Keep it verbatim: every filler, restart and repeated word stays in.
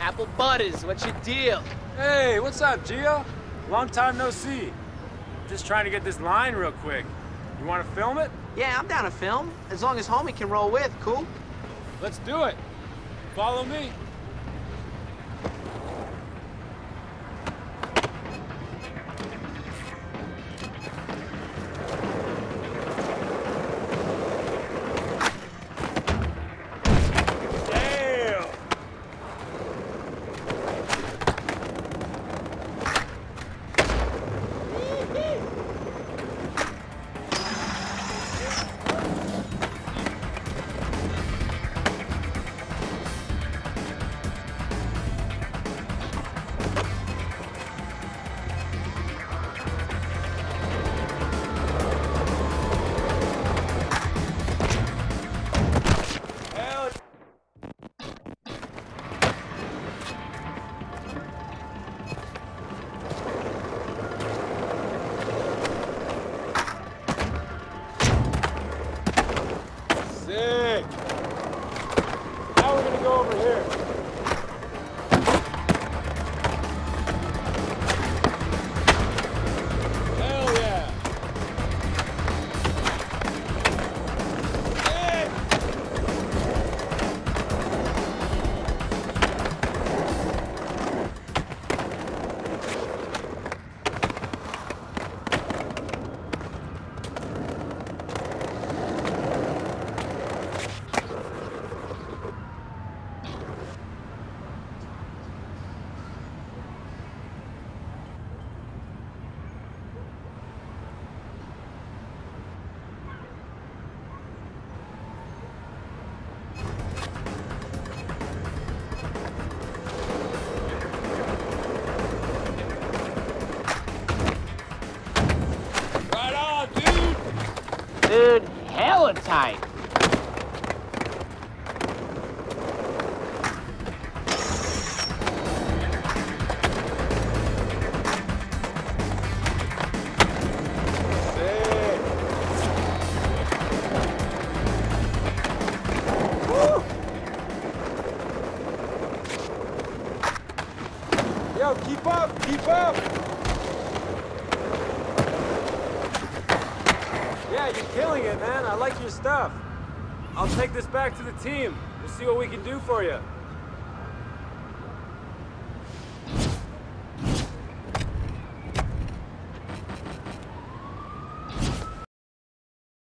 Apple Butters, what's your deal? Hey, what's up, Gio? Long time no see. Just trying to get this line real quick. You want to film it? Yeah, I'm down to film, as long as homie can roll with, cool? Let's do it. Follow me. Sick. Now we're gonna go over here. Hell yeah. Sick. Dude, hella tight. Woo! Yo, keep up, keep up! Yeah, you're killing it, man. I like your stuff. I'll take this back to the team. We'll see what we can do for you.